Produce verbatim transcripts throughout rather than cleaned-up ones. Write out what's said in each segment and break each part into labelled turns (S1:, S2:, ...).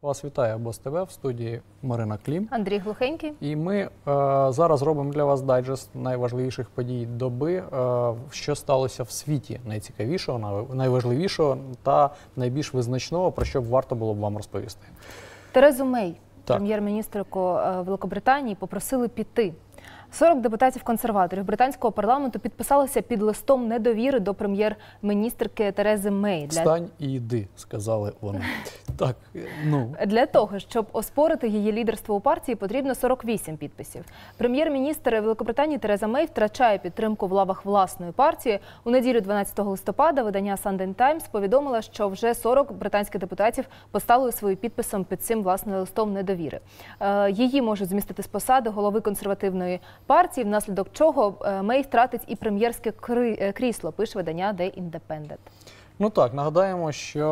S1: Вас вітає Обоз ТВ, в студії Марина Клім.
S2: Андрій Глухенький.
S1: І ми е, зараз робимо для вас дайджест найважливіших подій доби, е, що сталося в світі найцікавішого, найважливішого та найбільш визначного, про що б варто було б вам розповісти.
S2: Терезу Мей, прем'єр-міністерку Великобританії, попросили піти. сорок депутатів-консерваторів британського парламенту підписалися під листом недовіри до прем'єр-міністерки Терези Мей.
S1: Для... «Встань і йди», сказали вони. Так, ну.
S2: Для того, щоб оспорити її лідерство у партії, потрібно сорок вісім підписів. Прем'єр-міністр Великобританії Тереза Мей втрачає підтримку в лавах власної партії. У неділю дванадцятого листопада видання Sunday Times повідомило, що вже сорок британських депутатів поставили свої підписом під цим власним листом недовіри. Її можуть змістити з посади голови консервативної партії, внаслідок чого Мей втратить і прем'єрське крісло, пише видання The Independent.
S1: Ну так, нагадаємо,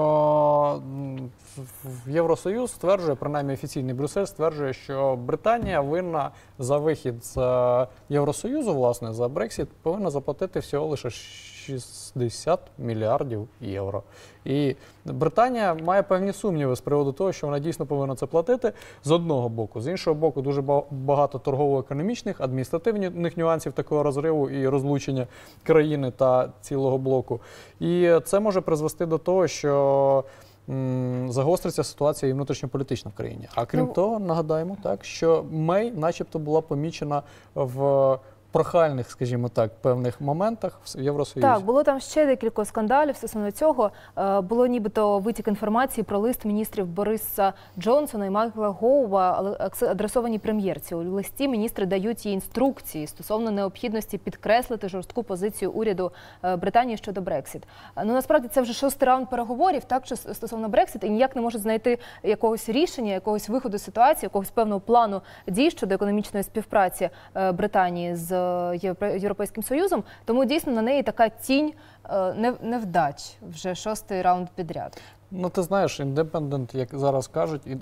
S1: що Євросоюз стверджує, принаймні офіційний Брюссель стверджує, що Британія винна за вихід з Євросоюзу, власне, за Брексіт, повинна заплатити всього лише шістдесят мільярдів євро. І Британія має певні сумніви з приводу того, що вона дійсно повинна це платити, з одного боку. З іншого боку, дуже багато торгово-економічних, адміністративних нюансів такого розриву і розлучення країни та цілого блоку. І це може призвести до того, що м, загостриться ситуація і внутрішньополітична в країні. А крім ну, того, нагадаємо, так, що Мей начебто була помічена в прохальних, скажімо так, певних моментах в Євросоюзі.
S2: Так, було там ще декілька скандалів стосовно цього. Було нібито витік інформації про лист міністрів Бориса Джонсона і Майкла Гоува, адресовані прем'єрці. У листі міністри дають їй інструкції стосовно необхідності підкреслити жорстку позицію уряду Британії щодо Брексіт. Ну, насправді, це вже шостий раунд переговорів, так, що стосовно Брексіт, і ніяк не можуть знайти якогось рішення, якогось виходу з ситуації, якогось певного плану дій щодо економічної співпраці Британії з Європейським Союзом, тому дійсно на неї така тінь невдач вже шостий раунд підряд.
S1: Ну, ти знаєш, Independent, як зараз кажуть, е,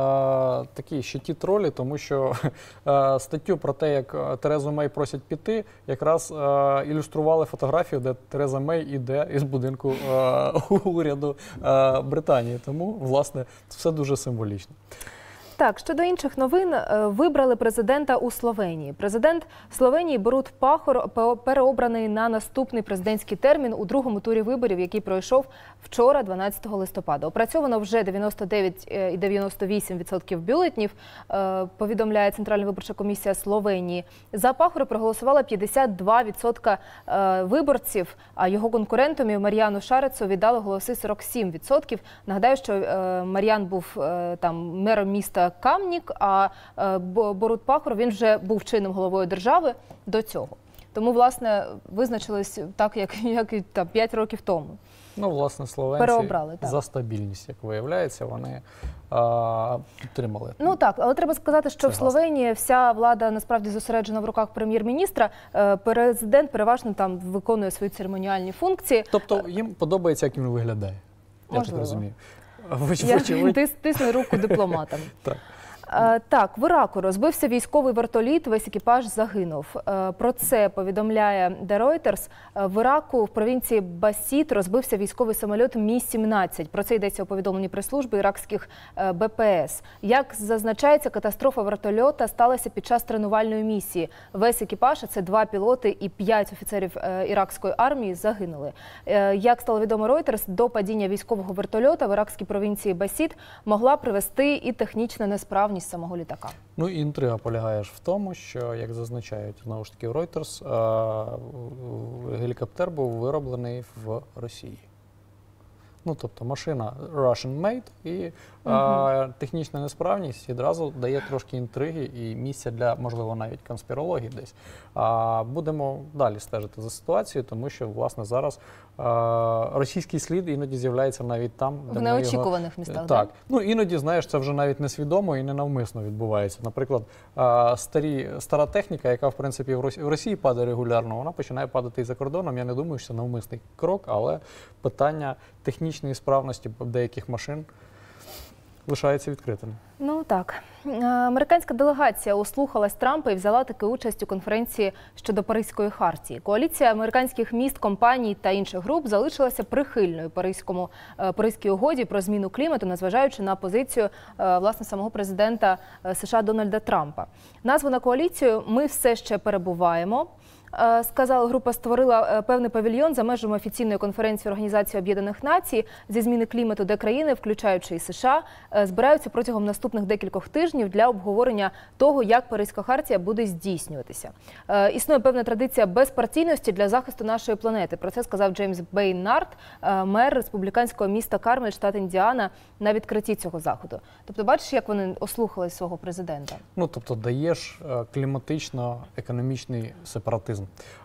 S1: такі ще ті тролі, тому що е, статтю про те, як Терезу Мей просять піти, якраз е, ілюстрували фотографію, де Тереза Мей іде із будинку е, уряду е, Британії. Тому, власне, все дуже символічно.
S2: Так, щодо інших новин, вибрали президента у Словенії. Президент Словенії Борут Пахор переобраний на наступний президентський термін у другому турі виборів, який пройшов вчора, дванадцятого листопада. Опрацьовано вже дев'яносто дев'ять цілих дев'яносто вісім відсотків бюлетнів, повідомляє Центральна виборча комісія Словенії. За Пахора проголосувало п'ятдесят два відсотки виборців, а його конкурентом Мар'яну Шарецу віддали голоси сорок сім відсотків. Нагадаю, що Мар'ян був там мером міста Камнік, а Борут Пахор, він вже був чинним головою держави до цього. Тому, власне, визначились так, як, як і там, п'ять років тому.
S1: Ну, власне, словенці за стабільність, як виявляється, вони а, підтримали.
S2: Ну так, але треба сказати, що в Словенії вся влада насправді зосереджена в руках прем'єр-міністра. Президент переважно там виконує свої церемоніальні функції.
S1: Тобто їм подобається, як він виглядає, я так розумію.
S2: Я тисну руку дипломатам. Так. Так, в Іраку розбився військовий вертоліт, весь екіпаж загинув. Про це повідомляє The Reuters. В Іраку в провінції Басіт розбився військовий самоліт Мі сімнадцять. Про це йдеться у повідомленні прес-служби іракських Бе Пе Ес. Як зазначається, катастрофа вертольота сталася під час тренувальної місії. Весь екіпаж, а це два пілоти і п'ять офіцерів іракської армії, загинули. Як стало відомо Reuters, до падіння військового вертольота в іракській провінції Басіт могла привести і технічна несправність самого літака.
S1: Ну і інтрига полягає ж в тому, що, як зазначають знову ж таки Reuters, гелікоптер був вироблений в Росії. Ну, тобто машина Russian-made, і угу. а, технічна несправність відразу дає трошки інтриги і місця для, можливо, навіть конспірології десь. А, будемо далі стежити за ситуацією, тому що, власне, зараз а, російський слід іноді з'являється навіть там,
S2: де в неочікуваних його... містах.
S1: Так. Ну, іноді, знаєш, це вже навіть несвідомо і ненавмисно відбувається. Наприклад, а, старі, стара техніка, яка, в принципі, в Росії, в Росії падає регулярно, вона починає падати і за кордоном. Я не думаю, що це навмисний крок, але питання технічної справності деяких машин лишається відкритим.
S2: Ну так. Американська делегація ослухалась Трампа і взяла таки участь у конференції щодо Паризької хартії. Коаліція американських міст, компаній та інших груп залишилася прихильною Паризькому, Паризькій угоді про зміну клімату, незважаючи на позицію власне самого президента США Дональда Трампа. Назву на коаліцію «Ми все ще перебуваємо». Сказала, група створила певний павільйон за межами офіційної конференції Організації Об'єднаних Націй зі зміни клімату, де країни, включаючи і США, збираються протягом наступних декількох тижнів для обговорення того, як Паризька хартія буде здійснюватися. Існує певна традиція безпартійності для захисту нашої планети. Про це сказав Джеймс Бейнард, мер республіканського міста Кармель, штат Індіана, на відкритті цього заходу. Тобто, бачиш, як вони ослухали свого президента?
S1: Ну, тобто, даєш кліматично-економічний сепаратизм.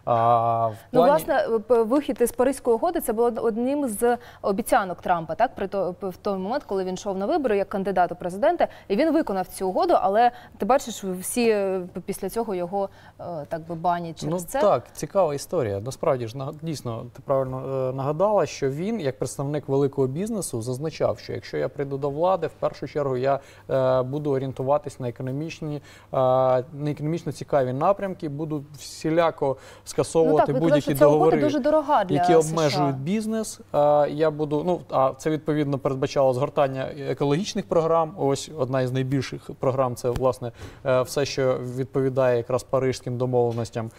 S1: А, в
S2: ну,
S1: плані...
S2: власне, вихід із Паризької угоди – це було одним з обіцянок Трампа, так, при то, в той момент, коли він йшов на вибори як кандидат у президенти, і він виконав цю угоду, але ти бачиш, всі після цього його, так би, банять через
S1: ну,
S2: це.
S1: Так, цікава історія. Насправді ж, дійсно, ти правильно нагадала, що він, як представник великого бізнесу, зазначав, що якщо я прийду до влади, в першу чергу я е, буду орієнтуватись на економічні, е, на економічно цікаві напрямки, буду всіляко скасовувати
S2: ну,
S1: будь-які договори,
S2: дуже дорога для
S1: які обмежують
S2: США.
S1: бізнес. А, я буду, ну, а це відповідно передбачало згортання екологічних програм. Ось одна із найбільших програм – це, власне, все, що відповідає якраз паризьким домовленостям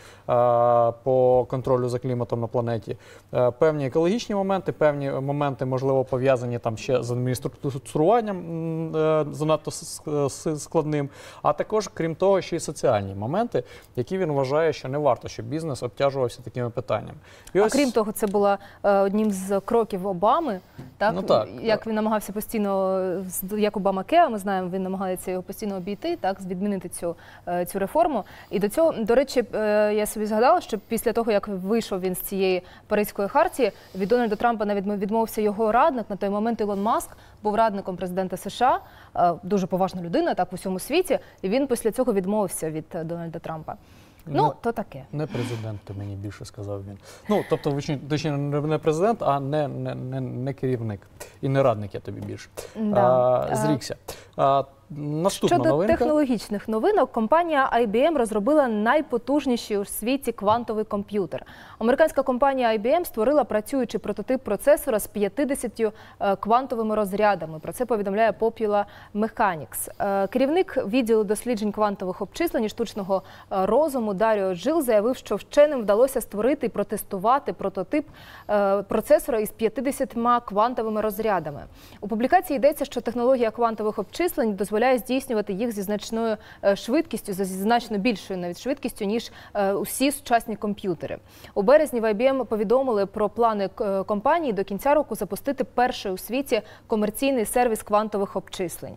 S1: а, по контролю за кліматом на планеті. А, певні екологічні моменти, певні моменти, можливо, пов'язані там ще з адмініструванням а, занадто складним, а також, крім того, ще й соціальні моменти, які він вважає, що не варто, щоб бізнес обтяжувався такими питаннями. І
S2: а
S1: ось...
S2: крім того, це було е, одним з кроків Обами, так?
S1: Ну, так,
S2: як
S1: так.
S2: він намагався постійно, як Обама Кеа, ми знаємо, він намагається його постійно обійти, так, відмінити цю, е, цю реформу. І до цього, до речі, е, я собі згадала, що після того, як вийшов він з цієї Паризької хартії, від Дональда Трампа навіть відмовився його радник. На той момент Ілон Маск був радником президента США, е, дуже поважна людина, так, в усьому світі, і він після цього відмовився від Дональда Трампа. Ну,
S1: не,
S2: то таке.
S1: Не президент, ти мені більше сказав він. Ну, тобто, точніше, не президент, а не, не, не, не керівник. І не радник я тобі більше.
S2: Да.
S1: А, зрікся. А, наступна
S2: Щодо
S1: новинка.
S2: технологічних новинок, компанія ай бі ем розробила найпотужніший у світі квантовий комп'ютер. Американська компанія ай бі ем створила працюючий прототип процесора з п'ятдесятьма квантовими розрядами. Про це повідомляє Popular Mechanics. Керівник відділу досліджень квантових обчислень і штучного розуму Даріо Джил заявив, що вченим вдалося створити і протестувати прототип процесора із п'ятдесятьма квантовими розрядами. У публікації йдеться, що технологія квантових обчислень дозволяє здійснювати їх зі значною швидкістю, зі значно більшою навіть швидкістю, ніж усі сучасні комп'ютери. У березні в ай бі ем повідомили про плани компанії до кінця року запустити перший у світі комерційний сервіс квантових обчислень.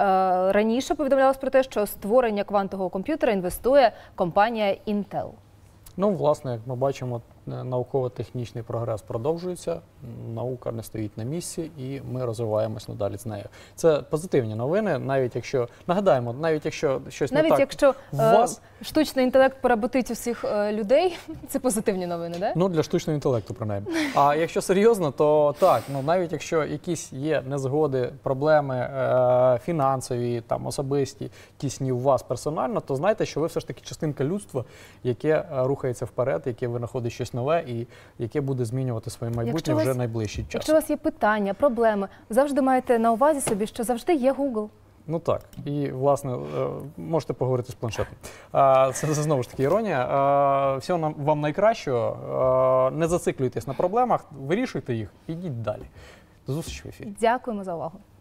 S2: Раніше повідомлялось про те, що створення квантового комп'ютера інвестує компанія Intel.
S1: Ну, власне, як ми бачимо, науково-технічний прогрес продовжується, наука не стоїть на місці, і ми розвиваємось надалі з нею. Це позитивні новини, навіть якщо, нагадаємо, навіть якщо щось
S2: навіть
S1: не так
S2: якщо
S1: у вас...
S2: е, штучний інтелект поработить усіх е, людей, це позитивні новини, да?
S1: Ну, для штучного інтелекту, принаймні. А якщо серйозно, то так, ну, навіть якщо якісь є незгоди, проблеми е, фінансові, там, особисті, тісні у вас персонально, то знайте, що ви все ж таки частинка людства, яке рухається вперед, яке винаходить щось нове і яке буде змінювати своє майбутнє вже
S2: вас,
S1: найближчий час.
S2: Якщо у вас є питання, проблеми, завжди маєте на увазі собі, що завжди є Google.
S1: Ну так, і, власне, можете поговорити з планшетом. Це, це знову ж таки іронія. Всього вам найкращого. Не зациклюйтесь на проблемах, вирішуйте їх, ідіть далі. До зустрічі в ефірі.
S2: Дякуємо за увагу.